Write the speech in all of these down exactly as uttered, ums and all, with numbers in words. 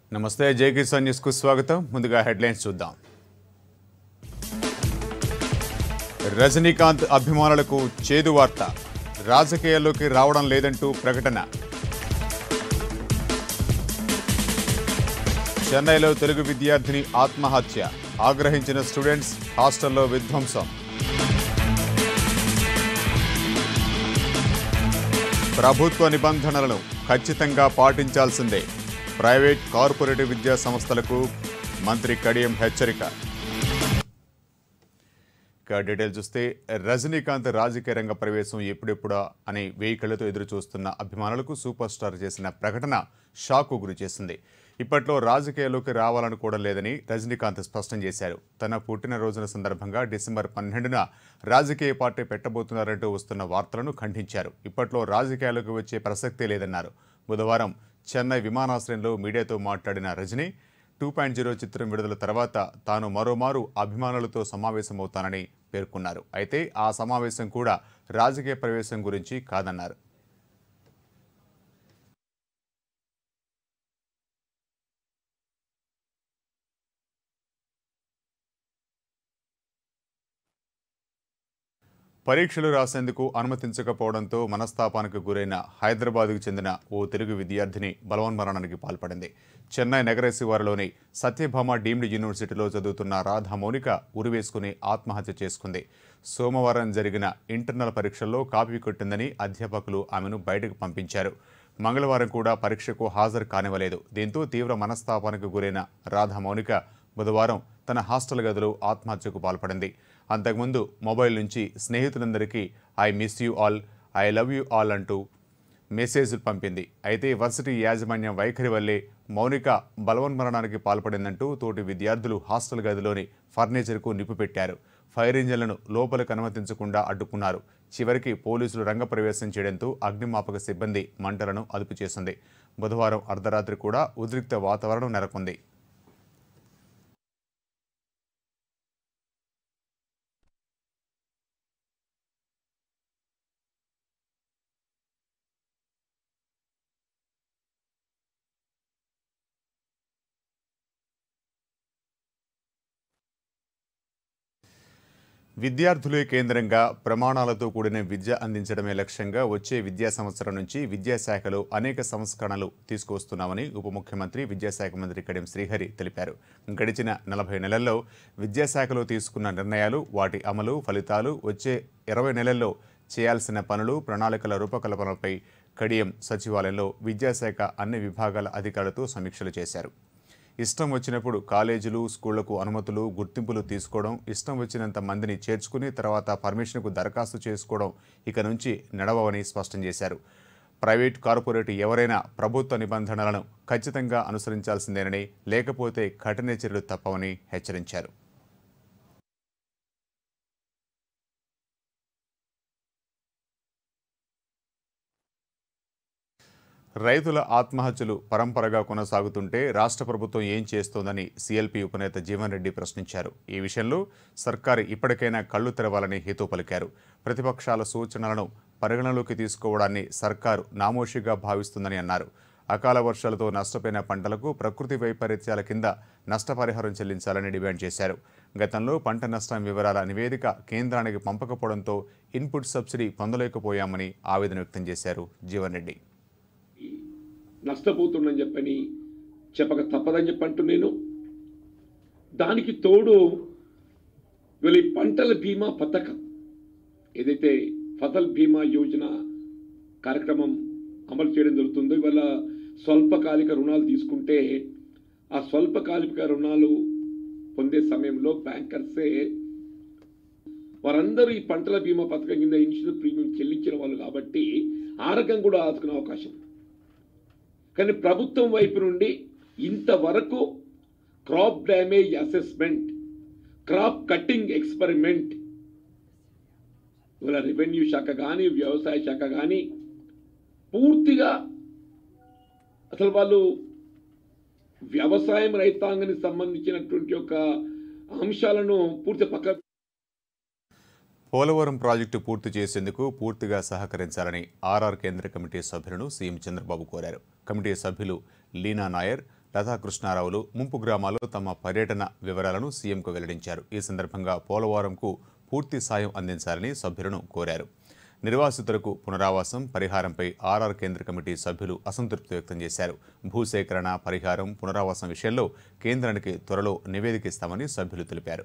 నమస్తే జైకిసాన్ న్యూస్ కు స్వాగతం. ముందుగా హెడ్లైన్స్ చూద్దాం. రజనీకాంత్ అభిమానులకు చేదు వార్త, రాజకీయాల్లోకి రావడం లేదంటూ ప్రకటన. చెన్నైలో తెలుగు విద్యార్థిని ఆత్మహత్య, ఆగ్రహించిన స్టూడెంట్స్, హాస్టల్లో విధ్వంసం. ప్రభుత్వ నిబంధనలను ఖచ్చితంగా పాటించాల్సిందే, ప్రైవేట్ కార్పొరేటివ్ విద్యా సంస్థలకు మంత్రి కడియం హెచ్చరిక. ఇక డీటెయిల్ చూస్తే, రజనీకాంత్ రాజకీయ రంగ ప్రవేశం ఎప్పుడెప్పుడా అని వేయి కళ్లతో ఎదురు చూస్తున్న అభిమానులకు సూపర్ స్టార్ చేసిన ప్రకటన షాక్కు గురి చేసింది. ఇప్పట్లో రాజకీయాల్లోకి రావాలనుకోవడం లేదని రజనీకాంత్ స్పష్టం చేశారు. తన పుట్టినరోజున సందర్భంగా డిసెంబర్ పన్నెండున రాజకీయ పార్టీ పెట్టబోతున్నారంటూ వస్తున్న వార్తలను ఖండించారు. ఇప్పట్లో రాజకీయాల్లోకి వచ్చే ప్రసక్తే లేదన్నారు. బుధవారం చెన్నై విమానాశ్రయంలో మీడియాతో మాట్లాడిన రజనీ, టూ పాయింట్ జీరో చిత్రం విడుదల తర్వాత తాను మరోమారు అభిమానులతో సమావేశమవుతానని పేర్కొన్నారు. అయితే ఆ సమావేశం కూడా రాజకీయ ప్రవేశం గురించి కాదన్నారు. పరీక్షలు రాసేందుకు అనుమతించకపోవడంతో మనస్తాపానికి గురైన హైదరాబాద్కు చెందిన ఓ తెలుగు విద్యార్థిని బలవన్మరణానికి పాల్పడింది. చెన్నై నగర శివారులోని సత్యభామ డీమ్డ్ యూనివర్సిటీలో చదువుతున్న రాధా మౌనిక ఉరివేసుకుని ఆత్మహత్య చేసుకుంది. సోమవారం జరిగిన ఇంటర్నల్ పరీక్షల్లో కాపీ కొట్టిందని అధ్యాపకులు ఆమెను బయటకు పంపించారు. మంగళవారం కూడా పరీక్షకు హాజరు కానివ్వలేదు. దీంతో తీవ్ర మనస్తాపానికి గురైన రాధా మౌనిక బుధవారం తన హాస్టల్ గదిలో ఆత్మహత్యకు పాల్పడింది. అంతకుముందు మొబైల్ నుంచి స్నేహితులందరికీ I miss you all, I love you all అంటూ మెసేజ్లు పంపింది. అయితే వర్సిటీ యాజమాన్యం వైఖరి వల్లే మౌనిక బలవన్మరణానికి పాల్పడిందంటూ తోటి విద్యార్థులు హాస్టల్ గదిలోని ఫర్నిచర్కు నిప్పు పెట్టారు. ఫైర్ ఇంజన్లను లోపలికి అనుమతించకుండా అడ్డుకున్నారు. చివరికి పోలీసులు రంగప్రవేశం చేయడంతో అగ్నిమాపక సిబ్బంది మంటలను అదుపు చేసింది. బుధవారం అర్ధరాత్రి కూడా ఉద్రిక్త వాతావరణం నెలకొంది. విద్యార్థులే కేంద్రంగా ప్రమాణాలతో కూడిన విద్య అందించడమే లక్ష్యంగా వచ్చే విద్యా సంవత్సరం నుంచి విద్యాశాఖలో అనేక సంస్కరణలు తీసుకువస్తున్నామని ఉప ముఖ్యమంత్రి విద్యాశాఖ మంత్రి కడియం శ్రీహరి తెలిపారు. గడిచిన నలభై నెలల్లో విద్యాశాఖలో తీసుకున్న నిర్ణయాలు, వాటి అమలు, ఫలితాలు, వచ్చే ఇరవై నెలల్లో చేయాల్సిన పనులు, ప్రణాళికల రూపకల్పనపై కడియం సచివాలయంలో విద్యాశాఖ అన్ని విభాగాల అధికారులతో సమీక్షలు చేశారు. ఇష్టం వచ్చినప్పుడు కాలేజీలు, స్కూళ్లకు అనుమతులు, గుర్తింపులు తీసుకోవడం, ఇష్టం వచ్చినంత మందిని చేర్చుకుని తర్వాత పర్మిషన్కు దరఖాస్తు చేసుకోవడం ఇక నుంచి నడవవని స్పష్టం చేశారు. ప్రైవేట్, కార్పొరేట్ ఎవరైనా ప్రభుత్వ నిబంధనలను ఖచ్చితంగా అనుసరించాల్సిందేనని, లేకపోతే కఠిన చర్యలు తప్పవని హెచ్చరించారు. రైతుల ఆత్మహత్యలు పరంపరగా కొనసాగుతుంటే రాష్ట్ర ప్రభుత్వం ఏం చేస్తోందని సీఎల్పీ ఉపనేత జీవన్ రెడ్డి ప్రశ్నించారు. ఈ విషయంలో సర్కారు ఇప్పటికైనా కళ్లు తెరవాలని హితవు పలికారు. ప్రతిపక్షాల సూచనలను పరిగణలోకి తీసుకోవడాన్ని సర్కారు నామోషిగా భావిస్తుందని అన్నారు. అకాల వర్షాలతో నష్టపోయిన పంటలకు ప్రకృతి వైపరీత్యాల కింద నష్టపరిహారం చెల్లించాలని డిమాండ్ చేశారు. గతంలో పంట నష్టం వివరాల నివేదిక కేంద్రానికి పంపకపోవడంతో ఇన్పుట్ సబ్సిడీ పొందలేకపోయామని ఆవేదన వ్యక్తం చేశారు జీవన్ రెడ్డి. నష్టపోతుందని చెప్పని చెప్పక తప్పదని చెప్పి అంటూ నేను దానికి తోడు వీళ్ళ పంటల బీమా పథకం ఏదైతే ఫసల్ బీమా యోజన కార్యక్రమం అమలు చేయడం జరుగుతుందో, ఇవాళ స్వల్పకాలిక రుణాలు తీసుకుంటే ఆ స్వల్పకాలిక రుణాలు పొందే సమయంలో బ్యాంకర్సే వారందరూ ఈ పంటల బీమా పథకం కింద ఇన్సూరెన్స్ ప్రీమియం చెల్లించిన వాళ్ళు కాబట్టి ఆ రకం కూడా ఆదుకునే అవకాశం. కానీ ప్రభుత్వం వైపు నుండి ఇంతవరకు crop damage assessment, crop cutting experiment ఇవాళ రెవెన్యూ శాఖ కానీ వ్యవసాయ శాఖ కానీ పూర్తిగా అసలు వాళ్ళు వ్యవసాయం రైతాంగానికి సంబంధించినటువంటి యొక్క అంశాలను పూర్తి పక్క పోలవరం ప్రాజెక్టు పూర్తి చేసేందుకు పూర్తిగా సహకరించాలని ఆర్ఆర్ కేంద్ర కమిటీ సభ్యులను సీఎం చంద్రబాబు కోరారు. కమిటీ సభ్యులు లీనా నాయర్, లతాకృష్ణారావులు ముంపు గ్రామాల్లో తమ పర్యటన వివరాలను సీఎంకు వెల్లడించారు. ఈ సందర్భంగా పోలవరంకు పూర్తి సాయం అందించాలని సభ్యులను కోరారు. నిర్వాసితులకు పునరావాసం, పరిహారంపై ఆర్ఆర్ కేంద్ర కమిటీ సభ్యులు అసంతృప్తి వ్యక్తం చేశారు. భూసేకరణ, పరిహారం, పునరావాసం విషయంలో కేంద్రానికి త్వరలో నివేదిక ఇస్తామని సభ్యులు తెలిపారు.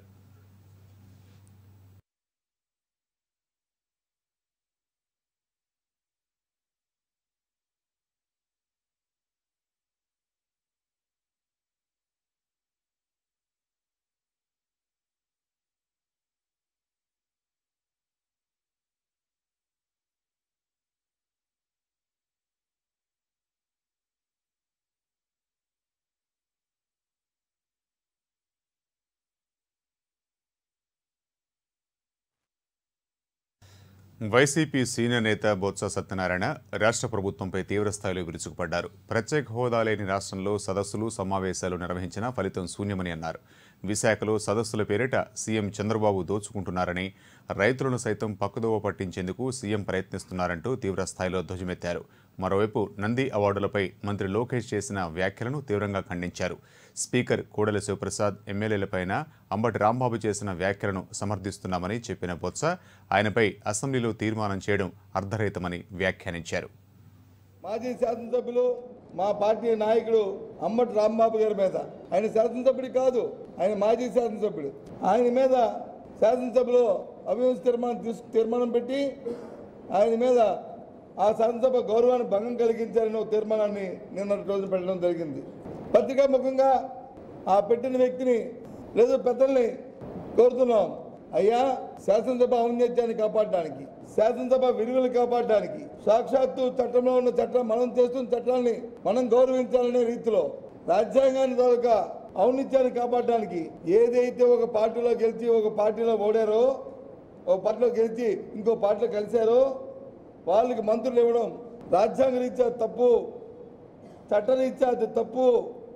వైసీపీ సీనియర్ నేత బొత్స సత్యనారాయణ రాష్ట్ర ప్రభుత్వంపై తీవ్రస్థాయిలో విరుచుకుపడ్డారు. ప్రత్యేక హోదా లేని రాష్ట్రంలో సదస్సులు, సమావేశాలు నిర్వహించినా ఫలితం శూన్యమని అన్నారు. విశాఖలో సదస్సుల పేరిట సీఎం చంద్రబాబు దోచుకుంటున్నారని, రైతులను సైతం పక్కదోవ పట్టించేందుకు సీఎం ప్రయత్నిస్తున్నారంటూ తీవ్రస్థాయిలో ధ్వజమెత్తారు. మరోవైపు నంది అవార్డులపై మంత్రి లోకేష్ చేసిన వ్యాఖ్యలను తీవ్రంగా ఖండించారు. స్పీకర్ కోడెల శివప్రసాద్, ఎమ్మెల్యేలపైన అంబటి రాంబాబు చేసిన వ్యాఖ్యలను సమర్థిస్తున్నామని చెప్పిన బొత్స ఆయనపై అసెంబ్లీలో తీర్మానం చేయడం అర్ధరహితమని వ్యాఖ్యానించారు. మాజీ శాసనసభ్యులు మా పార్టీ నాయకుడు అంబటి రాంబాబు గారి మీద, ఆయన శాసనసభ్యుడు కాదు, ఆయన మాజీ శాసనసభ్యుడు, ఆయన మీద శాసనసభలో అవిశ్వాస తీర్మానం తీసుకు తీర్మానం పెట్టి ఆయన మీద ఆ శాసనసభ గౌరవాన్ని భంగం కలిగించారని ఒక తీర్మానాన్ని నిన్నటి రోజు పెట్టడం జరిగింది. పత్రికాముఖంగా ఆ పెట్టిన వ్యక్తిని లేదా పెద్దల్ని కోరుతున్నాం, అయ్యా శాసనసభ ఔన్నత్యాన్ని కాపాడడానికి, శాసనసభ విలువలు కాపాడడానికి, సాక్షాత్తు చట్టంలో ఉన్న చట్టం మనం చేస్తున్న చట్టాన్ని మనం గౌరవించాలనే రీతిలో రాజ్యాంగాన్ని తాలూకా ఔన్నత్యాన్ని కాపాడడానికి ఏదైతే ఒక పార్టీలో గెలిచి ఒక పార్టీలో ఓడారో, ఒక పార్టీలో గెలిచి ఇంకో పార్టీలో కలిశారో వాళ్ళకి మంత్రులు ఇవ్వడం రాజ్యాంగ రీత్యా తప్పు, చట్టరీత్యా అది తప్పు.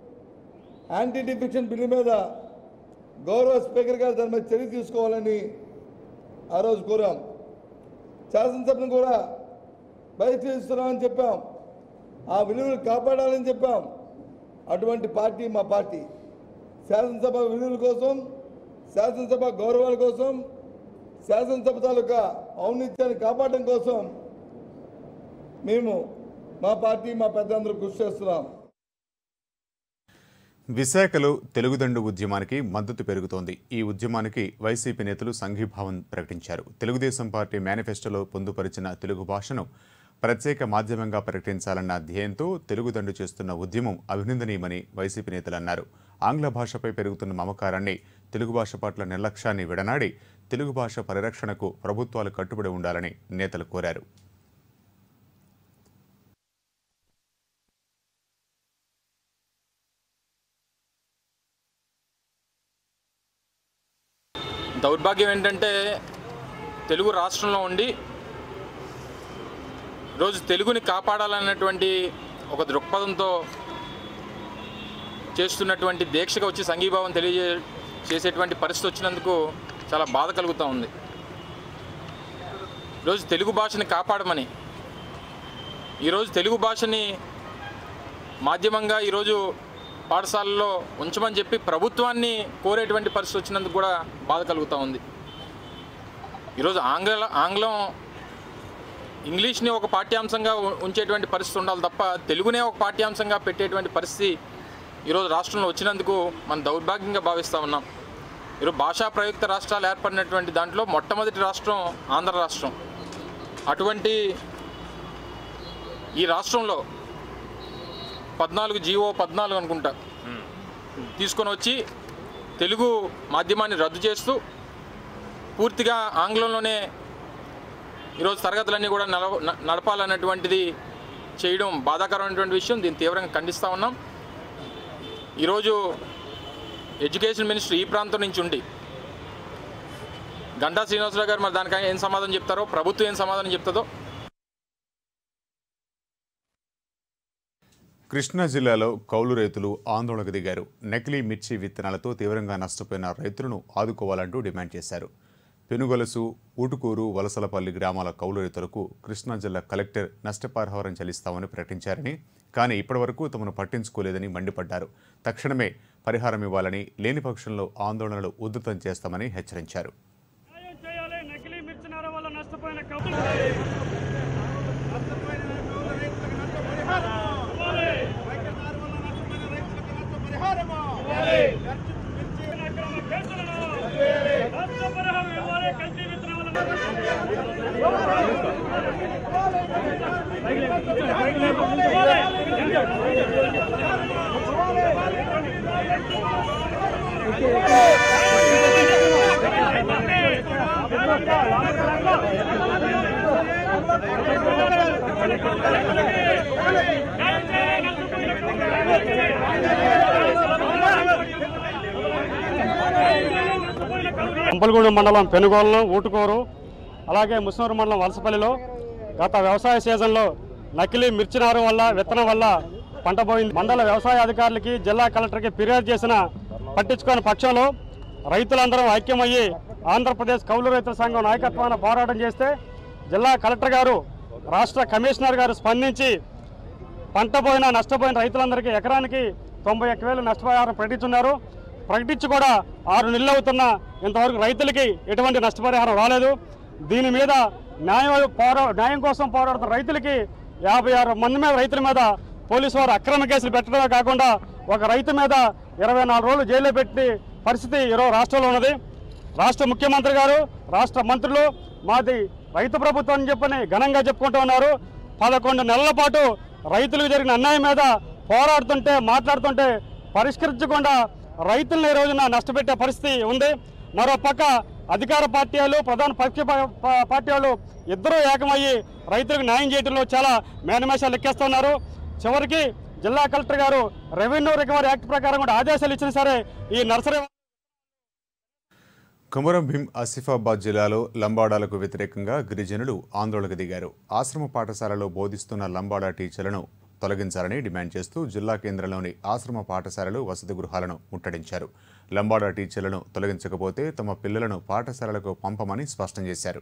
యాంటీ డిఫెక్షన్ బిల్లు మీద గౌరవ స్పీకర్ గారు దాని మీద చర్య తీసుకోవాలని ఆ రోజు కోరాం. శాసనసభను కూడా బహిష్కరిస్తున్నామని చెప్పాం, ఆ విలువలు కాపాడాలని చెప్పాం. అటువంటి పార్టీ మా పార్టీ. శాసనసభ విలువల కోసం, శాసనసభ గౌరవాల కోసం, శాసనసభ తాలూకా ఔన్నత్యాన్ని కాపాడడం కోసం మేము మా పార్టీ మా పెద్దందరూ కృషి చేస్తున్నాం. విశాఖలో తెలుగుదండు ఉద్యమానికి మద్దతు పెరుగుతోంది. ఈ ఉద్యమానికి వైసీపీ నేతలు సంఘీభావం ప్రకటించారు. తెలుగుదేశం పార్టీ మేనిఫెస్టోలో పొందుపరిచిన తెలుగు భాషను ప్రత్యేక మాధ్యమంగా ప్రకటించాలన్న ధ్యేయంతో తెలుగుదండు చేస్తున్న ఉద్యమం అభినందనీయమని వైసీపీ నేతలు అన్నారు. ఆంగ్ల భాషపై పెరుగుతున్న మమకారాన్ని, తెలుగు భాష పట్ల నిర్లక్ష్యాన్ని విడనాడి తెలుగు భాష పరిరక్షణకు ప్రభుత్వాలు కట్టుబడి ఉండాలని నేతలు కోరారు. దౌర్భాగ్యం ఏంటంటే తెలుగు రాష్ట్రంలో ఉండి ఈరోజు తెలుగుని కాపాడాలన్నటువంటి ఒక దృక్పథంతో చేస్తున్నటువంటి దీక్షగా వచ్చి సంఘీభావం తెలియజే చేసేటువంటి పరిస్థితి వచ్చినందుకు చాలా బాధ కలుగుతూ ఉంది. ఈరోజు తెలుగు భాషని కాపాడమని, ఈరోజు తెలుగు భాషని మాధ్యమంగా ఈరోజు పాఠశాలలో ఉంచమని చెప్పి ప్రభుత్వాన్ని కోరేటువంటి పరిస్థితి వచ్చినందుకు కూడా బాధ కలుగుతూ ఉంది. ఈరోజు ఆంగ్ల ఆంగ్లం ఇంగ్లీష్ని ఒక పాఠ్యాంశంగా ఉంచేటువంటి పరిస్థితి ఉండాలి తప్ప తెలుగునే ఒక పాఠ్యాంశంగా పెట్టేటువంటి పరిస్థితి ఈరోజు రాష్ట్రంలో వచ్చినందుకు మనం దౌర్భాగ్యంగా భావిస్తూ ఉన్నాం. ఈరోజు భాషా ప్రయుక్త రాష్ట్రాలు ఏర్పడినటువంటి దాంట్లో మొట్టమొదటి రాష్ట్రం ఆంధ్ర రాష్ట్రం. అటువంటి ఈ రాష్ట్రంలో పద్నాలుగు జీవో పద్నాలుగు అనుకుంటా తీసుకొని వచ్చి తెలుగు మాధ్యమాన్ని రద్దు చేస్తూ పూర్తిగా ఆంగ్లంలోనే ఈరోజు తరగతులన్నీ కూడా నడ నడపాలన్నటువంటిది చేయడం బాధాకరమైనటువంటి విషయం. దీన్ని తీవ్రంగా ఖండిస్తూ ఉన్నాం. ఈరోజు ఎడ్యుకేషన్ మినిస్టర్ ఈ ప్రాంతం నుంచి ఉండి గంటా శ్రీనివాసరావు గారు మరి దానికైనా ఏం సమాధానం చెప్తారో, ప్రభుత్వం ఏం సమాధానం చెప్తుందో. కృష్ణా జిల్లాలో కౌలు రైతులు ఆందోళనకు దిగారు. నకిలీ మిర్చి విత్తనాలతో తీవ్రంగా నష్టపోయిన రైతులను ఆదుకోవాలంటూ డిమాండ్ చేశారు. పెనుగొలసు ఊటుకూరు వలసలపల్లి గ్రామాల కౌలు రైతులకు కృష్ణా జిల్లా కలెక్టర్ నష్టపరిహారం చెల్లిస్తామని ప్రకటించారని, కానీ ఇప్పటివరకు తమను పట్టించుకోలేదని మండిపడ్డారు. తక్షణమే పరిహారం ఇవ్వాలని, లేని పక్షంలో ఆందోళనలు ఉధృతం చేస్తామని హెచ్చరించారు. కంపలగూడెం మండలం పెనుగోలను ఊటుకూరు అలాగే ముస్నూరు మండలం వలసపల్లిలో గత వ్యవసాయ సీజన్లో నకిలీ మిర్చి నారు వల్ల విత్తనం వల్ల పంట పోయింది. మండల వ్యవసాయ అధికారులకి జిల్లా కలెక్టర్కి ఫిర్యాదు చేసిన పట్టించుకోని పక్షంలో రైతులందరూ ఐక్యమయ్యి ఆంధ్రప్రదేశ్ కౌలు రైతుల సంఘం నాయకత్వాన పోరాటం చేస్తే జిల్లా కలెక్టర్ గారు రాష్ట్ర కమిషనర్ గారు స్పందించి పంట పోయిన నష్టపోయిన రైతులందరికీ ఎకరానికి తొంభై ఒక్క వేలు నష్టపరిహారం ప్రకటించున్నారు. ప్రకటించి కూడా ఆరు నెలలు అవుతున్నా ఇంతవరకు రైతులకి ఎటువంటి నష్టపరిహారం రాలేదు. దీని మీద న్యాయం పోరా న్యాయం కోసం పోరాడుతున్న రైతులకి యాభై ఆరు మంది మీద రైతుల మీద పోలీసు వారు అక్రమ కేసులు పెట్టడమే కాకుండా ఒక రైతు మీద ఇరవై నాలుగు రోజులు జైల్లో పెట్టి పరిస్థితి ఈరోజు రాష్ట్రంలో ఉన్నది. రాష్ట్ర ముఖ్యమంత్రి గారు, రాష్ట్ర మంత్రులు మాది రైతు ప్రభుత్వం అని చెప్పని ఘనంగా చెప్పుకుంటూ ఉన్నారు. పదకొండు నెలల పాటు రైతులకు జరిగిన అన్యాయం మీద పోరాడుతుంటే మాట్లాడుతుంటే పరిష్కరించకుండా రైతులను ఈ రోజున నష్టపెట్టే పరిస్థితి ఉంది. మరో పక్క అధికార పార్టీ వాళ్ళు, ప్రధాన పక్ష పార్టీ వాళ్ళు ఇద్దరూ ఏకమయ్యి రైతులకు న్యాయం చేయడంలో చాలా మేనమేషాలు లెక్కేస్తున్నారు. చివరికి జిల్లా కలెక్టర్ గారు రెవెన్యూ రికవరీ యాక్ట్ ప్రకారం కూడా ఆదేశాలు ఇచ్చినా సరే ఈ నర్సరీ కొమరం భీం ఆసిఫాబాద్ జిల్లాలో లంబాడాలకు వ్యతిరేకంగా గిరిజనులు ఆందోళనకు దిగారు. ఆశ్రమ పాఠశాలలో బోధిస్తున్న లంబాడా టీచర్లను తొలగించాలని డిమాండ్ చేస్తూ జిల్లా కేంద్రంలోని ఆశ్రమ పాఠశాలలు, వసతి గృహాలను ముట్టడించారు. లంబాడా టీచర్లను తొలగించకపోతే తమ పిల్లలను పాఠశాలలకు పంపమని స్పష్టం చేశారు.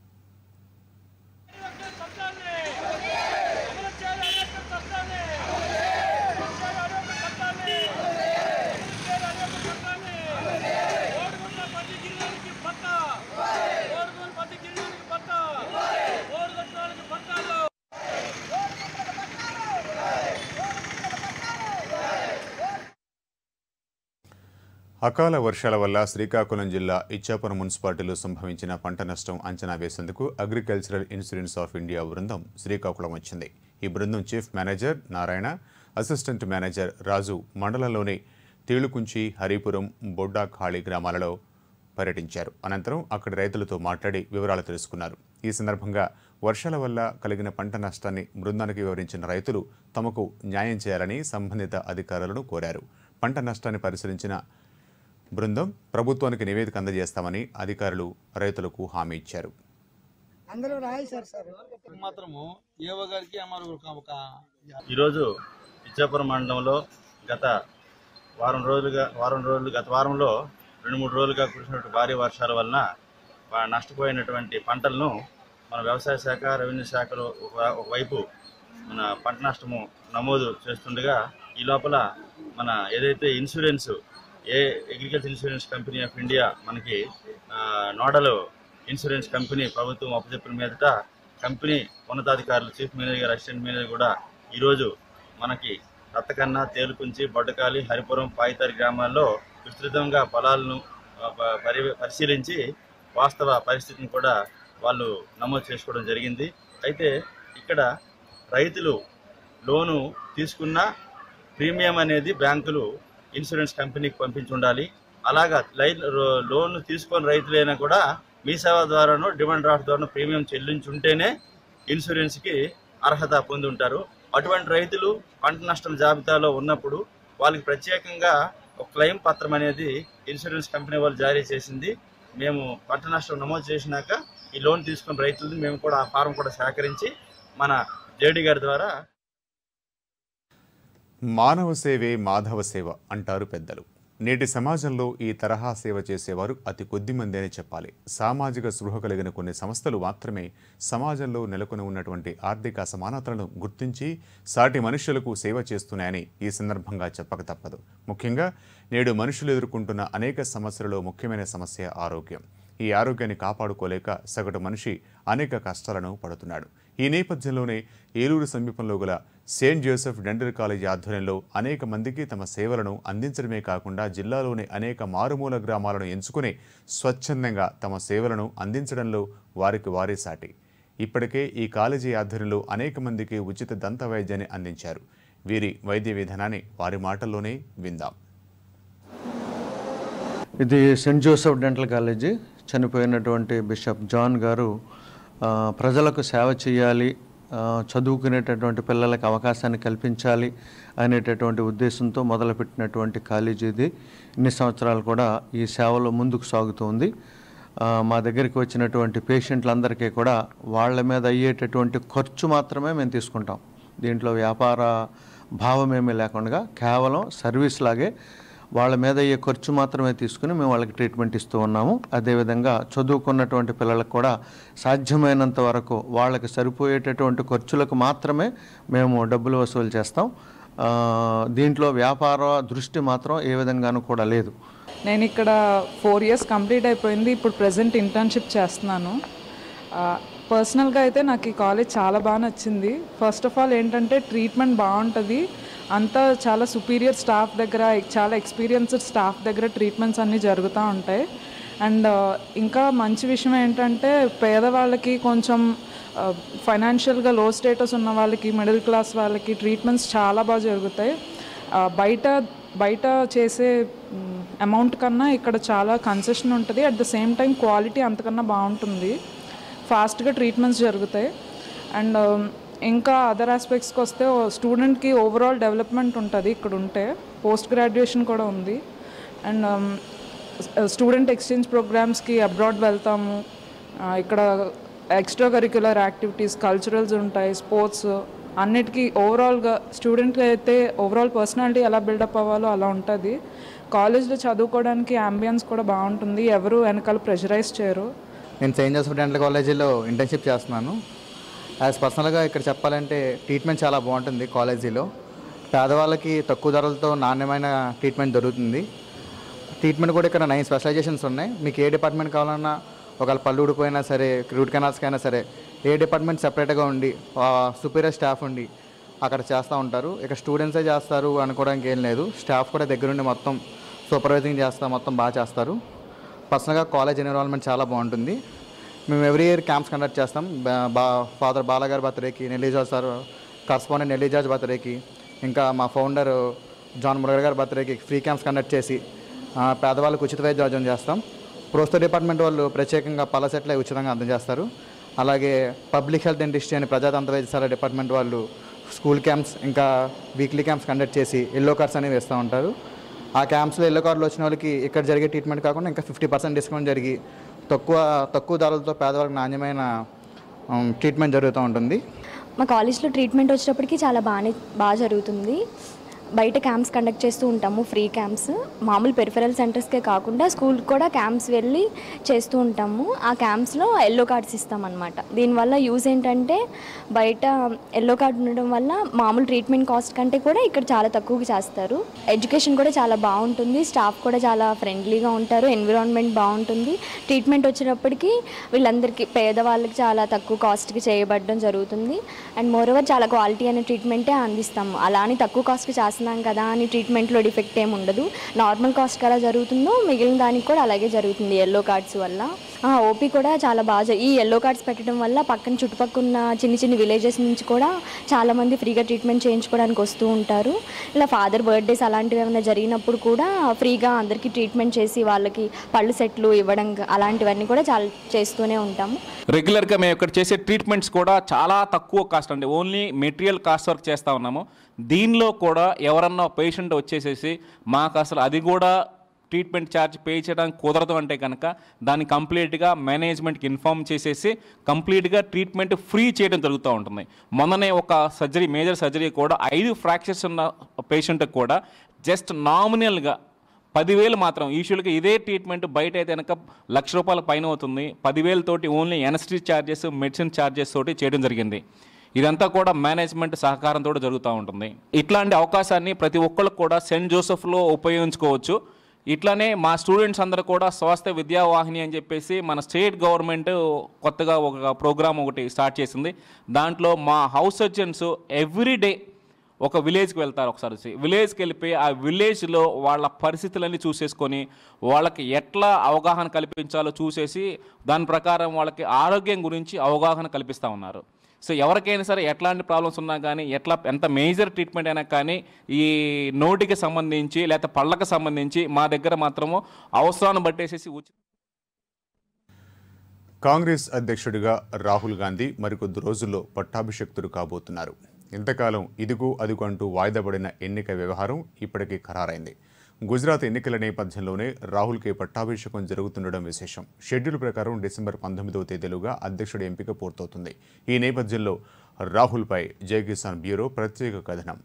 అకాల వర్షాల వల్ల శ్రీకాకుళం జిల్లా ఇచ్చాపురం మున్సిపాలిటీలో సంభవించిన పంట నష్టం అంచనా వేసేందుకు అగ్రికల్చరల్ ఇన్సూరెన్స్ ఆఫ్ ఇండియా బృందం శ్రీకాకుళం వచ్చింది. ఈ బృందం chief manager Narayana, assistant manager Raju మండలంలోని తేలుకుంచి, హరిపురం, బొడ్డాఖాళి గ్రామాలలో పర్యటించారు. అనంతరం అక్కడి రైతులతో మాట్లాడి వివరాలు తెలుసుకున్నారు. ఈ సందర్భంగా వర్షాల వల్ల కలిగిన పంట నష్టాన్ని బృందానికి వివరించిన రైతులు తమకు న్యాయం చేయాలని సంబంధిత అధికారులను కోరారు. పంట నష్టాన్ని పరిశీలించిన బృందం ప్రభుత్వానికి నివేదిక అందజేస్తామని అధికారులు రైతులకు హామీ ఇచ్చారు. ఈరోజు ఇచ్చాపురం మండలంలో గత వారం రోజులుగా వారం రోజులు గత వారంలో రెండు మూడు రోజులుగా కురిసినటువంటి భారీ వర్షాల వలన నష్టపోయినటువంటి పంటలను మన వ్యవసాయ శాఖ, రెవెన్యూ శాఖలో ఒకవైపు మన పంట నష్టము నమోదు చేస్తుండగా ఈ లోపల మన ఏదైతే ఇన్సూరెన్స్ ఏ agriculture insurance company of India మనకి నోడల్ ఇన్సూరెన్స్ కంపెనీ ప్రభుత్వం అప్పచెప్పిన మీదట కంపెనీ ఉన్నతాధికారులు, చీఫ్ మేనేజర్, అసిస్టెంట్ మేనేజర్ కూడా ఈరోజు మనకి రత్తకన్న, తేలుకుంచి, బొడ్డకాలి, హరిపురం, పాయితారి గ్రామాల్లో విస్తృతంగా పొలాలను పరి పరిశీలించి వాస్తవ పరిస్థితిని కూడా వాళ్ళు నమోదు చేసుకోవడం జరిగింది. అయితే ఇక్కడ రైతులు లోను తీసుకున్న ప్రీమియం అనేది బ్యాంకులు ఇన్సూరెన్స్ కంపెనీకి పంపించి ఉండాలి. అలాగా లై లోన్ తీసుకొని రైతులైనా కూడా మీ సేవ ద్వారానో డిమాండ్ డ్రాఫ్ట్ ద్వారా ప్రీమియం చెల్లించుంటేనే ఇన్సూరెన్స్కి అర్హత పొంది ఉంటారు. అటువంటి రైతులు పంట నష్టం జాబితాలో ఉన్నప్పుడు వాళ్ళకి ప్రత్యేకంగా ఒక క్లెయిమ్ పత్రం అనేది ఇన్సూరెన్స్ కంపెనీ వాళ్ళు జారీ చేసింది. మేము పంట నష్టం నమోదు చేసినాక ఈ లోన్ తీసుకున్న రైతులది మేము కూడా ఆ ఫారం కూడా సేకరించి మన జేడీ గారి ద్వారా మానవ సేవే మాధవ సేవ అంటారు పెద్దలు. నేటి సమాజంలో ఈ తరహా సేవ చేసేవారు అతి కొద్ది మంది అని చెప్పాలి. సామాజిక స్పృహ కలిగిన కొన్ని సంస్థలు మాత్రమే సమాజంలో నెలకొని ఉన్నటువంటి ఆర్థిక అసమానతలను గుర్తించి సాటి మనుషులకు సేవ చేస్తున్నాయని ఈ సందర్భంగా చెప్పక తప్పదు. ముఖ్యంగా నేడు మనుషులు ఎదుర్కొంటున్న అనేక సమస్యలలో ముఖ్యమైన సమస్య ఆరోగ్యం. ఈ ఆరోగ్యాన్ని కాపాడుకోలేక సగటు మనిషి అనేక కష్టాలను పడుతున్నాడు. ఈ నేపథ్యంలోనే ఏలూరు సమీపంలో గల సెయింట్ జోసెఫ్ డెంటల్ కాలేజీ ఆధ్వర్యంలో అనేక మందికి తమ సేవలను అందించడమే కాకుండా జిల్లాలోని అనేక మారుమూల గ్రామాలను ఎంచుకుని స్వచ్ఛందంగా తమ సేవలను అందించడంలో వారికి వారే సాటి. ఇప్పటికే ఈ కాలేజీ ఆధ్వర్యంలో అనేక మందికి ఉచిత దంత వైద్యాన్ని అందించారు. వీరి వైద్య విధానాన్ని వారి మాటల్లోనే విందాం. ఇది సెయింట్ జోసెఫ్ డెంటల్ కాలేజీ. చనిపోయినటువంటి బిషప్ జాన్ గారు ప్రజలకు సేవ చేయాలి, చదువుకునేటటువంటి పిల్లలకు అవకాశాన్ని కల్పించాలి అనేటటువంటి ఉద్దేశంతో మొదలుపెట్టినటువంటి కాలేజీ ఇది. ఇన్ని సంవత్సరాలు కూడా ఈ సేవలో ముందుకు సాగుతుంది. మా దగ్గరికి వచ్చినటువంటి పేషెంట్లందరికీ కూడా వాళ్ళ మీద అయ్యేటటువంటి ఖర్చు మాత్రమే మేము తీసుకుంటాం. దీంట్లో వ్యాపార భావమేమీ లేకుండా కేవలం సర్వీస్ లాగే వాళ్ళ మీద అయ్యే ఖర్చు మాత్రమే తీసుకుని మేము వాళ్ళకి ట్రీట్మెంట్ ఇస్తూ ఉన్నాము. అదేవిధంగా చదువుకున్నటువంటి పిల్లలకు కూడా సాధ్యమైనంత వరకు వాళ్ళకి సరిపోయేటటువంటి ఖర్చులకు మాత్రమే మేము డబ్బులు వసూలు చేస్తాం. దీంట్లో వ్యాపార దృష్టి మాత్రం ఏ విధంగానూ కూడా లేదు. నేను ఇక్కడ ఫోర్ ఇయర్స్ కంప్లీట్ అయిపోయింది. ఇప్పుడు ప్రజెంట్ ఇంటర్న్షిప్ చేస్తున్నాను. పర్సనల్గా అయితే నాకు ఈ కాలేజ్ చాలా బాగా నచ్చింది. ఫస్ట్ ఆఫ్ ఆల్ ఏంటంటే ట్రీట్మెంట్ బాగుంటుంది. అంతా చాలా సుపీరియర్ స్టాఫ్ దగ్గర, చాలా ఎక్స్పీరియన్స్డ్ స్టాఫ్ దగ్గర ట్రీట్మెంట్స్ అన్నీ జరుగుతూ ఉంటాయి. అండ్ ఇంకా మంచి విషయం ఏంటంటే పేదవాళ్ళకి, కొంచెం ఫైనాన్షియల్గా లో స్టేటస్ ఉన్న వాళ్ళకి, మిడిల్ క్లాస్ వాళ్ళకి ట్రీట్మెంట్స్ చాలా బాగా జరుగుతాయి. బయట బయట చేసే అమౌంట్ కన్నా ఇక్కడ చాలా కన్సెషన్ ఉంటుంది. At the same time quality అంతకన్నా బాగుంటుంది. ఫాస్ట్గా ట్రీట్మెంట్స్ జరుగుతాయి. అండ్ ఇంకా అదర్ ఆస్పెక్ట్స్కి వస్తే స్టూడెంట్కి ఓవరాల్ డెవలప్మెంట్ ఉంటుంది ఇక్కడ ఉంటే. పోస్ట్ గ్రాడ్యుయేషన్ కూడా ఉంది. అండ్ స్టూడెంట్ ఎక్స్చేంజ్ ప్రోగ్రామ్స్కి అబ్రాడ్ వెళ్తాము. ఇక్కడ ఎక్స్ట్రా కరిక్యులర్ యాక్టివిటీస్, కల్చరల్స్ ఉంటాయి, స్పోర్ట్స్, అన్నిటికీ ఓవరాల్గా స్టూడెంట్కి అయితే ఓవరాల్ పర్సనాలిటీ ఎలా బిల్డప్ అవ్వాలో అలా ఉంటుంది. కాలేజ్లో చదువుకోవడానికి అంబియన్స్ కూడా బాగుంటుంది. ఎవరు వెనకాల ప్రెషరైజ్ చేయరు. నేను సెయింట్ జోసెఫ్ డెంటల్ కాలేజీలో ఇంటర్న్షిప్ చేస్తున్నాను. యాజ్ పర్సనల్గా ఇక్కడ చెప్పాలంటే ట్రీట్మెంట్ చాలా బాగుంటుంది. కాలేజీలో పేదవాళ్ళకి తక్కువ ధరలతో నాణ్యమైన ట్రీట్మెంట్ దొరుకుతుంది. ట్రీట్మెంట్ కూడా ఇక్కడ నైన్ స్పెషలైజేషన్స్ ఉన్నాయి. మీకు ఏ డిపార్ట్మెంట్ కావాలన్నా, ఒకవేళ పళ్ళు ఊడిపోయినా సరే, రూట్ కెనాల్స్కి అయినా సరే, ఏ డిపార్ట్మెంట్ సెపరేట్గా ఉండి సుపీరియర్ స్టాఫ్ ఉండి అక్కడ చేస్తూ ఉంటారు. ఇక్కడ స్టూడెంట్సే చేస్తారు అనుకోవడానికి ఏం లేదు. స్టాఫ్ కూడా దగ్గరుండి మొత్తం సూపర్వైజింగ్ చేస్తారు, మొత్తం బాగా చేస్తారు. పర్సనల్గా కాలేజ్ ఎన్విరాన్మెంట్ చాలా బాగుంటుంది. మేము ఎవ్రీ ఇయర్ క్యాంప్స్ కండక్ట్ చేస్తాం. బా ఫాదర్ బాలగారి బర్త్డేకి, నెల్లిజార్జ్ సార్ కరస్పాండెంట్ నెల్లిజార్జ్ బర్త్డేకి, ఇంకా మా ఫౌండర్ జాన్ మురగర్ గారి బర్త్డేకి ఫ్రీ క్యాంప్స్ కండక్ట్ చేసి పేదవాళ్ళకు ఉచిత వైద్యం చేస్తాం. ప్రోస్తో డిపార్ట్మెంట్ వాళ్ళు ప్రత్యేకంగా పళ్ళ సెట్లే ఉచితంగా అందజేస్తారు. అలాగే పబ్లిక్ హెల్త్ అండ్ డిస్ట్రీ అని ప్రజాతంత్ర వైద్యశాల డిపార్ట్మెంట్ వాళ్ళు స్కూల్ క్యాంప్స్, ఇంకా వీక్లీ క్యాంప్స్ కండక్ట్ చేసి ఎల్లో కార్డ్స్ అనేవి వేస్తూ ఉంటారు. ఆ క్యాంప్స్లో ఎల్లో కార్డులు వచ్చిన వాళ్ళకి ఇక్కడ జరిగే ట్రీట్మెంట్ కాకుండా ఇంకా ఫిఫ్టీ పర్సెంట్ డిస్కౌంట్ జరిగి తక్కువ తక్కువ ధరలతో పేదవాళ్ళకి నాణ్యమైన ట్రీట్మెంట్ జరుగుతూ ఉంటుంది. మా కాలేజ్లో ట్రీట్మెంట్ వచ్చేటప్పటికి చాలా బాగానే బాగా జరుగుతుంది. బయట క్యాంప్స్ కండక్ట్ చేస్తూ ఉంటాము, ఫ్రీ క్యాంప్స్. మామూలు పెరిఫెరల్ సెంటర్స్కే కాకుండా స్కూల్కి కూడా క్యాంప్స్ వెళ్ళి చేస్తూ ఉంటాము. ఆ క్యాంప్స్లో ఎల్లో కార్డ్స్ ఇస్తామన్నమాట. దీనివల్ల యూజ్ ఏంటంటే బయట ఎల్లో కార్డ్ ఉండడం వల్ల మామూలు ట్రీట్మెంట్ కాస్ట్ కంటే కూడా ఇక్కడ చాలా తక్కువగా చేస్తారు. ఎడ్యుకేషన్ కూడా చాలా బాగుంటుంది. స్టాఫ్ కూడా చాలా ఫ్రెండ్లీగా ఉంటారు. ఎన్విరాన్మెంట్ బాగుంటుంది. ట్రీట్మెంట్ వచ్చేటప్పటికి వీళ్ళందరికీ పేదవాళ్ళకి చాలా తక్కువ కాస్ట్కి చేయబడడం జరుగుతుంది. అండ్ మోరోవర్ చాలా క్వాలిటీ అనే ట్రీట్మెంటే అందిస్తాము. అలా అని తక్కువ కాస్ట్కి చేస్తున్నాం కదా అని ట్రీట్మెంట్లో డిఫెక్ట్ ఏమి ఉండదు. నార్మల్ కాస్ట్కి అలా జరుగుతుందో మిగిలిన దానికి కూడా అలాగే జరుగుతుంది ఎల్లో కార్డ్స్ వల్ల. ఓపీ కూడా చాలా బాగా, ఈ ఎల్లో కార్డ్స్ పెట్టడం వల్ల పక్కన చుట్టుపక్కల ఉన్న చిన్న చిన్న విలేజెస్ నుంచి కూడా చాలామంది ఫ్రీగా ట్రీట్మెంట్ చేయించుకోవడానికి వస్తూ ఉంటారు. ఇలా ఫాదర్ బర్త్డేస్ అలాంటివి ఏమైనా జరిగినప్పుడు కూడా ఫ్రీగా అందరికీ ట్రీట్మెంట్ చేసి వాళ్ళకి పళ్ళు సెట్లు ఇవ్వడం అలాంటివన్నీ కూడా చాలా చేస్తూనే ఉంటాము. రెగ్యులర్గా మేము ఇక్కడ చేసే ట్రీట్మెంట్స్ కూడా చాలా తక్కువ కాస్ట్ అండి. ఓన్లీ మెటీరియల్ కాస్ట్ వర్క్ చేస్తూ ఉన్నాము. దీనిలో కూడా ఎవరన్నా పేషెంట్ వచ్చేసేసి మాకు అసలు అది కూడా ట్రీట్మెంట్ ఛార్జ్ పే చేయడానికి కుదరదు అంటే కనుక దాన్ని కంప్లీట్గా మేనేజ్మెంట్కి ఇన్ఫామ్ చేసేసి కంప్లీట్గా ట్రీట్మెంట్ ఫ్రీ చేయడం జరుగుతూ ఉంటుంది. మొన్ననే ఒక సర్జరీ, మేజర్ సర్జరీ కూడా ఐదు ఫ్రాక్చర్స్ ఉన్న పేషెంట్కి కూడా జస్ట్ నామినల్గా పదివేలు మాత్రం యూజువల్గా ఇదే ట్రీట్మెంట్ బయట అయితే కనుక లక్ష రూపాయల పైన అవుతుంది. పదివేలతోటి only anaesthesia charges, medicine charges తోటి చేయడం జరిగింది. ఇదంతా కూడా మేనేజ్మెంట్ సహకారంతో జరుగుతూ ఉంటుంది. ఇట్లాంటి అవకాశాన్ని ప్రతి ఒక్కరికి కూడా సెయింట్ జోసెఫ్లో ఉపయోగించుకోవచ్చు. ఇట్లానే మా స్టూడెంట్స్ అందరూ కూడా స్వాస్థ్య విద్యావాహిని అని చెప్పేసి మన స్టేట్ గవర్నమెంట్ కొత్తగా ఒక ప్రోగ్రామ్ ఒకటి స్టార్ట్ చేసింది. దాంట్లో మా హౌస్ సర్జన్స్ ఎవ్రీ డే ఒక విలేజ్కి వెళ్తారు. ఒకసారి విలేజ్కి వెళ్ళిపోయి ఆ విలేజ్లో వాళ్ళ పరిస్థితులన్నీ చూసేసుకొని వాళ్ళకి ఎట్లా అవగాహన కల్పించాలో చూసేసి దాని ప్రకారం వాళ్ళకి ఆరోగ్యం గురించి అవగాహన కల్పిస్తూ ఉన్నారు. సో ఎవరికైనా సరే ఎట్లాంటి ప్రాబ్లమ్స్ ఉన్నా కానీ, ఎట్లా ఎంత మేజర్ ట్రీట్మెంట్ అయినా కానీ ఈ నోటికి సంబంధించి లేకపోతే పళ్ళకు సంబంధించి మా దగ్గర మాత్రము అవసరాన్ని బట్టేసేసి ఉచిత. కాంగ్రెస్ అధ్యక్షుడిగా రాహుల్ గాంధీ మరికొద్ది రోజుల్లో పట్టాభిషిక్తుడు కాబోతున్నారు. ఇంతకాలం ఇదిగో అదిగో అంటూ వాయిదా పడిన ఎన్నిక వ్యవహారం ఇప్పటికీ ఖరారైంది. గుజరాత్ ఎన్నికల నేపథ్యంలోనే రాహుల్కి పట్టాభిషేకం జరుగుతుండడం విశేషం. షెడ్యూల్ ప్రకారం డిసెంబర్ పంతొమ్మిదవ తేదీలుగా అధ్యక్షుడి ఎంపిక పూర్తవుతుంది. ఈ నేపథ్యంలో రాహుల్పై జైకిసాన్ బ్యూరో ప్రత్యేక కథనం.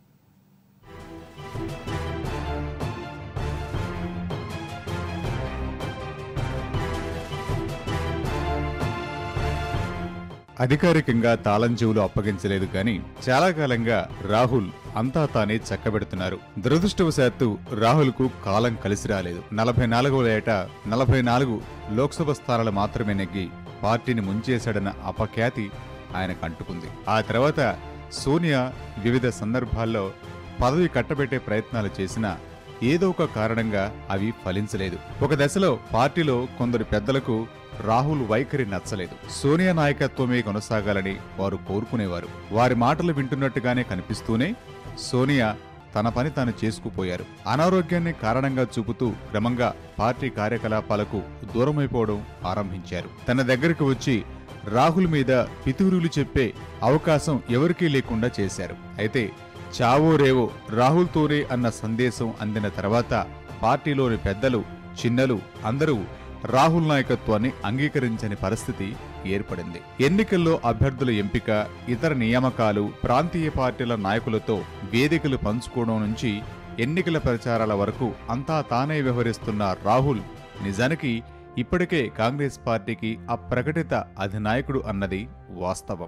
అధికారికంగా తాళం చెవులు అప్పగించలేదు కానీ చాలా కాలంగా రాహుల్ అంతా తానే చక్కబెడుతున్నారు. దురదృష్టవశాత్తు రాహుల్కు కాలం కలిసి రాలేదు. నలభై నాలుగవ ఏట నలభై నాలుగు లోక్సభ స్థానాలు మాత్రమే నెగ్గి పార్టీని ముంచేశాడన్న అపఖ్యాతి ఆయనకు అంటుకుంది. ఆ తర్వాత సోనియా వివిధ సందర్భాల్లో పదవి కట్టబెట్టే ప్రయత్నాలు చేసినా ఏదో ఒక కారణంగా అవి ఫలించలేదు. ఒక దశలో పార్టీలో కొందరు పెద్దలకు రాహుల్ వైఖరి నచ్చలేదు. సోనియా నాయకత్వమే కొనసాగాలని వారు కోరుకునేవారు. వారి మాటలు వింటున్నట్టుగానే కనిపిస్తూనే సోనియా తన పని తాను చేసుకుపోయారు. అనారోగ్యాన్ని కారణంగా చూపుతూ క్రమంగా పార్టీ కార్యకలాపాలకు దూరమైపోవడం ఆరంభించారు. తన దగ్గరకు వచ్చి రాహుల్ మీద పితూరులు చెప్పే అవకాశం ఎవరికీ లేకుండా చేశారు. అయితే చావో రేవో రాహుల్తోనే అన్న సందేశం అందిన తర్వాత పార్టీలోని పెద్దలు, చిన్నలు అందరూ రాహుల్ నాయకత్వాన్ని అంగీకరించని పరిస్థితి ఏర్పడింది. ఎన్నికల్లో అభ్యర్థుల ఎంపిక, ఇతర నియామకాలు, ప్రాంతీయ పార్టీల నాయకులతో వేదికలు పంచుకోవడం నుంచి ఎన్నికల ప్రచారాల వరకు అంతా తానే వ్యవహరిస్తున్న రాహుల్ నిజానికి ఇప్పటికే కాంగ్రెస్ పార్టీకి అప్రకటిత అధినాయకుడు అన్నది వాస్తవం.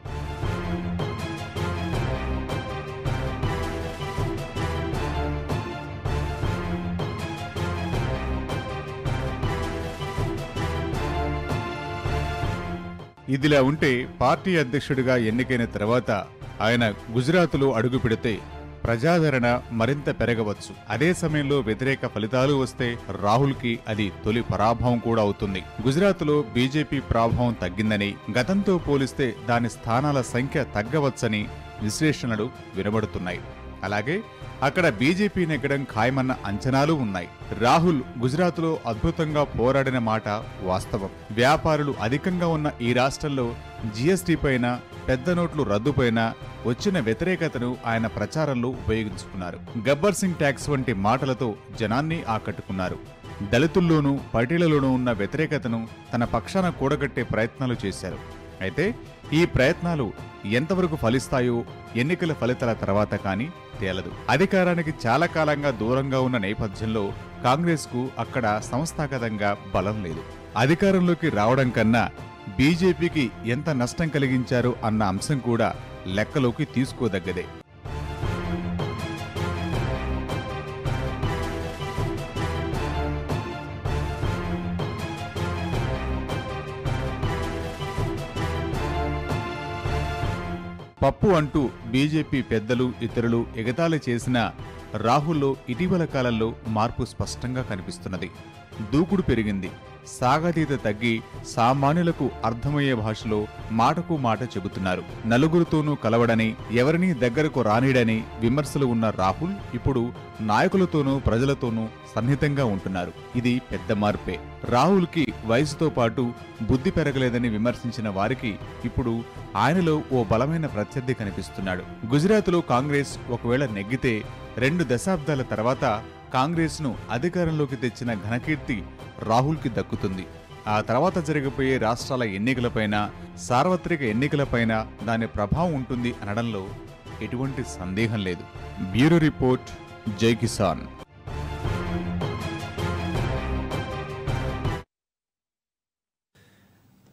ఇదిలా ఉంటే పార్టీ అధ్యక్షుడిగా ఎన్నికైన తర్వాత ఆయన గుజరాత్లో అడుగు పెడితే ప్రజాదరణ మరింత పెరగవచ్చు. అదే సమయంలో వ్యతిరేక ఫలితాలు వస్తే రాహుల్కి అది తొలి పరాభవం కూడా అవుతుంది. గుజరాత్లో బీజేపీ ప్రభావం తగ్గిందని, గతంతో పోలిస్తే దాని స్థానాల సంఖ్య తగ్గవచ్చని విశ్లేషణలు వినబడుతున్నాయి. అలాగే అక్కడ బీజేపీ నెగ్గడం ఖాయమన్న అంచనాలు ఉన్నాయి. రాహుల్ గుజరాత్లో అద్భుతంగా పోరాడిన మాట వాస్తవం. వ్యాపారులు అధికంగా ఉన్న ఈ రాష్ట్రంలో జీఎస్టీ పైన, పెద్ద నోట్లు రద్దుపైన వచ్చిన వ్యతిరేకతను ఆయన ప్రచారంలో ఉపయోగించుకున్నారు. గబ్బర్ సింగ్ ట్యాక్స్ వంటి మాటలతో జనాన్ని ఆకట్టుకున్నారు. దళితుల్లోనూ పటేళ్లలోనూ ఉన్న వ్యతిరేకతను తన పక్షాన కూడగట్టే ప్రయత్నాలు చేశారు. అయితే ఈ ప్రయత్నాలు ఎంతవరకు ఫలిస్తాయో ఎన్నికల ఫలితాల తర్వాత కానీ తేలదు. అధికారానికి చాలా కాలంగా దూరంగా ఉన్న నేపథ్యంలో కాంగ్రెస్కు అక్కడ సంస్థాగతంగా బలం లేదు. అధికారంలోకి రావడం కన్నా బీజేపీకి ఎంత నష్టం కలిగించారో అన్న అంశం కూడా లెక్కలోకి తీసుకోదగ్గదే. పప్పు అంటూ బీజేపీ పెద్దలు, ఇతరులు ఎగతాళి చేసిన రాహుల్లో ఇటీవల కాలంలో మార్పు స్పష్టంగా కనిపిస్తున్నది. దూకుడు పెరిగింది. సాగతీత తగ్గి సామాన్యులకు అర్థమయ్యే భాషలో మాటకు మాట చెబుతున్నారు. నలుగురితోనూ కలవడని, ఎవరినీ దగ్గరకు రానిడని విమర్శలు ఉన్న రాహుల్ ఇప్పుడు నాయకులతోనూ ప్రజలతోనూ సన్నిహితంగా ఉంటున్నారు. ఇది పెద్ద మార్పే. రాహుల్కి వయసుతో పాటు బుద్ధి పెరగలేదని విమర్శించిన వారికి ఇప్పుడు ఆయనలో ఓ బలమైన ప్రత్యర్థి కనిపిస్తున్నాడు. గుజరాత్లో కాంగ్రెస్ ఒకవేళ నెగ్గితే రెండు దశాబ్దాల తర్వాత కాంగ్రెస్ను అధికారంలోకి తెచ్చిన ఘనకీర్తి రాహుల్కి దక్కుతుంది. ఆ తర్వాత జరగబోయే రాష్ట్రాల ఎన్నికలపైన, సార్వత్రిక ఎన్నికలపైన దాని ప్రభావం ఉంటుంది అనడంలో ఎటువంటి సందేహం లేదు. బ్యూరో రిపోర్ట్, జై కిసాన్.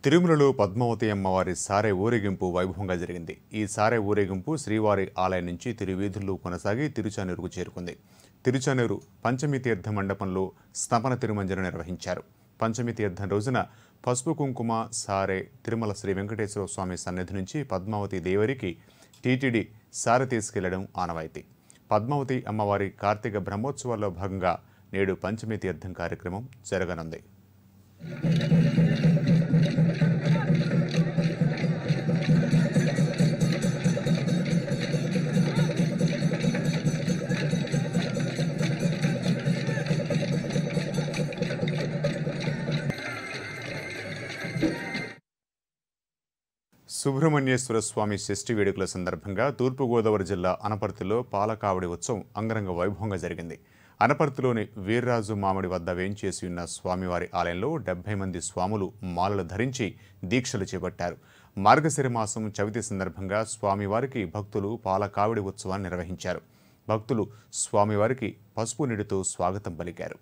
తిరుమలలో పద్మావతి అమ్మవారి సారె ఊరేగింపు వైభవంగా జరిగింది. ఈ సారె ఊరేగింపు శ్రీవారి ఆలయం నుంచి తిరువీధుల్లో కొనసాగి తిరుచానూరుకు చేరుకుంది. తిరుచానూరు పంచమి తీర్థ మండపంలో స్నపన తిరుమంజన నిర్వహించారు. పంచమి తీర్థం రోజున పసుపు కుంకుమ సారె తిరుమల శ్రీ వెంకటేశ్వర స్వామి సన్నిధి నుంచి పద్మావతి దేవరికి టీటీడీ సారె తీసుకెళ్లడం ఆనవాయితీ. పద్మావతి అమ్మవారి కార్తీక బ్రహ్మోత్సవాల్లో భాగంగా నేడు పంచమి తీర్థం కార్యక్రమం జరగనుంది. సుబ్రహ్మణ్యేశ్వర స్వామి షష్ఠి వేడుకల సందర్భంగా తూర్పుగోదావరి జిల్లా అనపర్తిలో పాలకావడి ఉత్సవం అంగరంగ వైభవంగా జరిగింది. అనపర్తిలోని వీర్రాజు మామిడి వద్ద వేంచేసి ఉన్న స్వామివారి ఆలయంలో డెబ్బై మంది స్వాములు మాలలు ధరించి దీక్షలు చేపట్టారు. మార్గశిర మాసం చవితి సందర్భంగా స్వామివారికి భక్తులు పాలకావడి ఉత్సవాన్ని నిర్వహించారు. భక్తులు స్వామివారికి పసుపు నీటితో స్వాగతం పలికారు.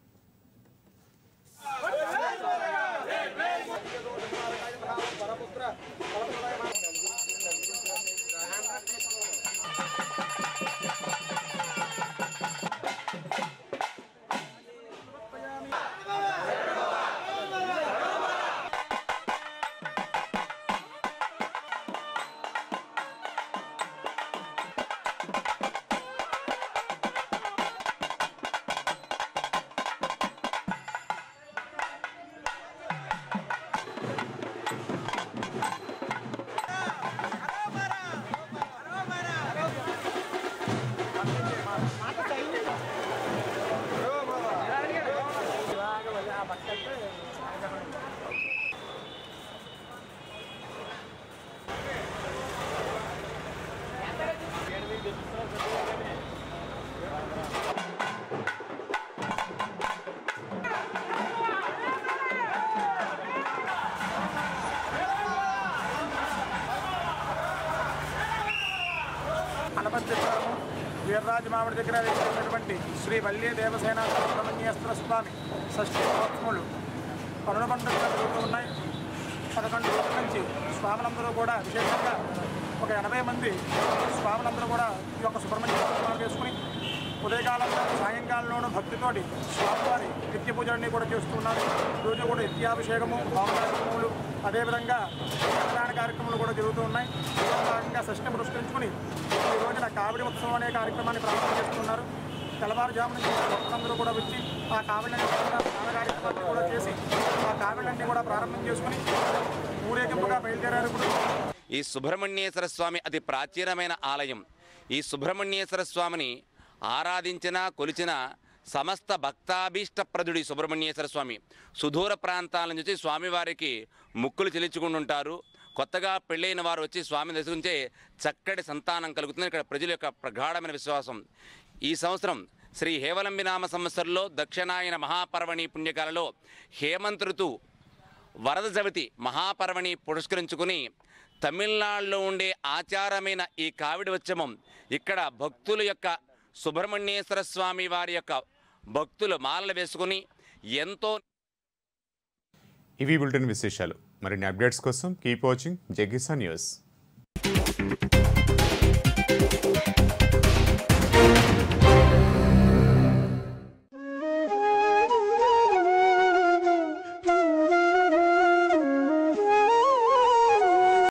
అనపర్తిపురము వీర్రాజు మామిడి దగ్గర వేసినటువంటి శ్రీ వల్లి దేవసేన సుబ్రహ్మణ్యేశ్వర స్వామి షష్ఠి మహోత్సవాలు పనులబంధంగా జరుగుతూ ఉన్నాయి. పదకొండు రోజుల నుంచి స్వాములందరూ కూడా విశేషంగా ఒక ఎనభై మంది స్వాములందరూ కూడా ఈ యొక్క సుబ్రహ్మణ్యేశ్వర స్వామి వేసుకుని ఉదయకాలంలో సాయంకాలంలోనూ భక్తితోటి స్వామివారి నిత్య పూజలన్నీ కూడా చేస్తున్నారు. రోజు కూడా నిత్యాభిషేకము హోమ కార్యక్రమాలు అదేవిధంగా అన్నదాన కార్యక్రమాలు కూడా జరుగుతూ ఉన్నాయి. ఇందులో భాగంగా షష్ఠిని పురస్కరించుకుని ఈ రోజున కావడి ఉత్సవం అనే కార్యక్రమాన్ని ప్రారంభం చేస్తున్నారు. తెల్లవారుజాము నుంచి భక్తులందరూ కూడా వచ్చి ఆ కావడిని స్నాన కార్యక్రమాన్ని కూడా చేసి ఆ కావడిలన్నీ కూడా ప్రారంభం చేసుకుని ఊరేగింపుగా బయలుదేరారు. ఇప్పుడు ఈ సుబ్రహ్మణ్యేశ్వర స్వామి అతి ప్రాచీనమైన ఆలయం. ఈ సుబ్రహ్మణ్యేశ్వర స్వామిని ఆరాధించిన కొలిచిన సమస్త భక్తాభీష్టప్రదుడి సుబ్రహ్మణ్యేశ్వర స్వామి సుదూర ప్రాంతాల నుంచి స్వామివారికి ముక్కులు చెల్లించుకుంటుంటారు. కొత్తగా పెళ్ళైన వారు వచ్చి స్వామిని దర్శించే చక్కటి సంతానం కలుగుతుంది. ఇక్కడ ప్రజల యొక్క ప్రగాఢమైన విశ్వాసం. ఈ సంవత్సరం శ్రీ హేవలంబి నామ సంవత్సరంలో దక్షిణాయన మహాపర్వణి పుణ్యకాలలో హేమంత్ ఋతువు వరద చవితి మహాపర్వణి పురస్కరించుకుని తమిళనాడులో ఉండే ఆచారమైన ఈ కావిడి ఉత్సవం ఇక్కడ భక్తుల యొక్క సుబ్రహ్మణ్యేశ్వర స్వామి వారి యొక్క భక్తులు మాలలు వేసుకుని ఎంతో. ఇవి బులెటిన్ విశేషాలు. మరిన్ని అప్డేట్స్ కోసం కీప్ వాచింగ్ జైకిసాన్ న్యూస్.